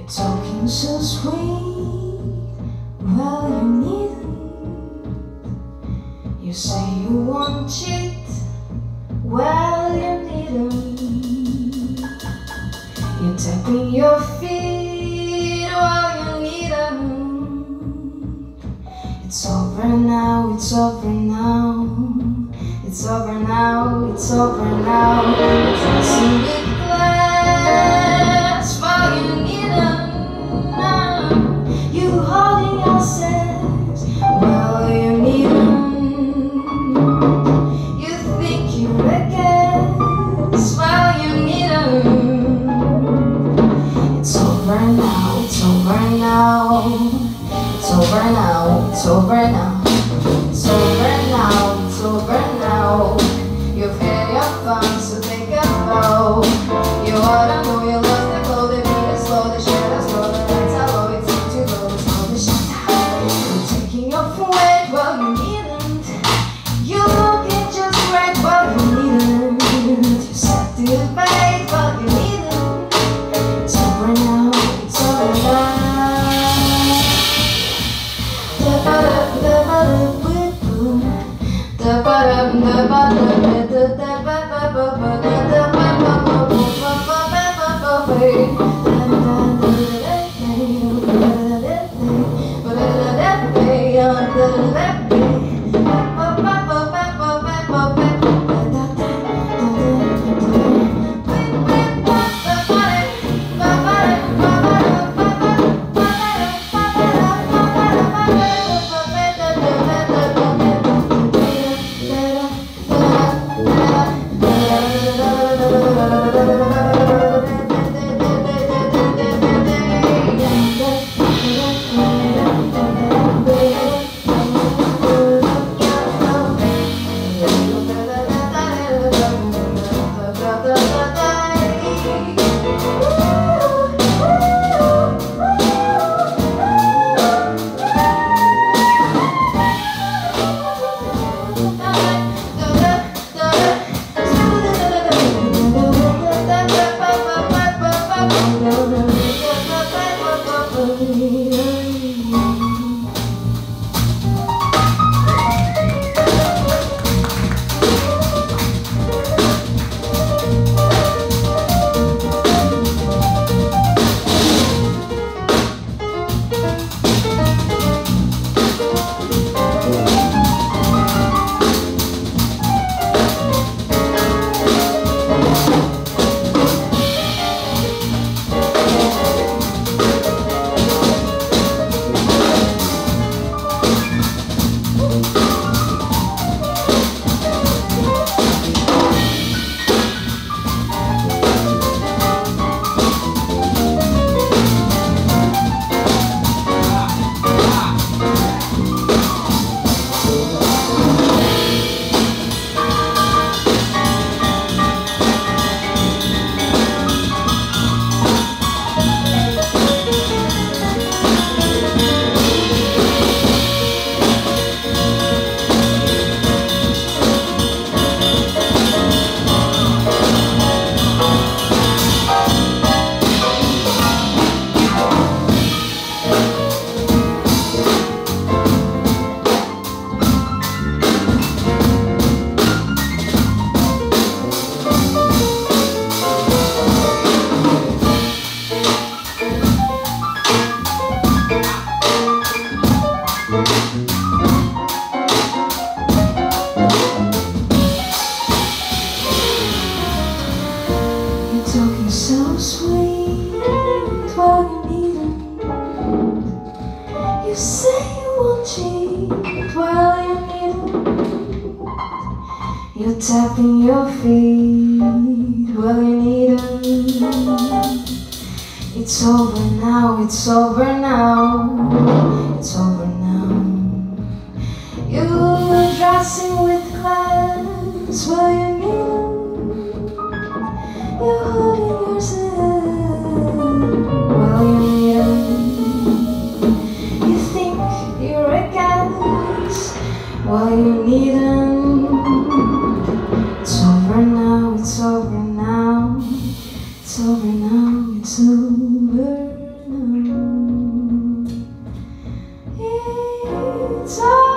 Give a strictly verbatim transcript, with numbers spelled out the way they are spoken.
You're talking so sweet, well you needn't. You say you want it, well you needn't. You're tapping your feet, well you needn't. It's over now, it's over now. It's over now, it's over now. You're dancing with glass, well you needn't. You holding your sex, well you needn't. You think you're a guest, well you needn't. It's over now, it's over now. It's over now, it's over now. It's over now, it's over now. You've had your fun, so take a bow. You oughta know you love the glow, the beat is slow, the shadows grow, the lights are low, it's time to go, it's all the shut down. You're taking off weight, well you needn't. You're looking just right, well you needn't. You said to the bait, well you needn't. It's over now, it's over now. The bottom, the bottom, the bottom, the bottom, the You're tapping your feet, well you needn't. It's over now, it's over now, it's over now. You're dressing with class, well you needn't. You're holding yourself, well you needn't. You think you're a gas, well you needn't. It's over now, it's over now, it's over now, it's over afternoon. It's all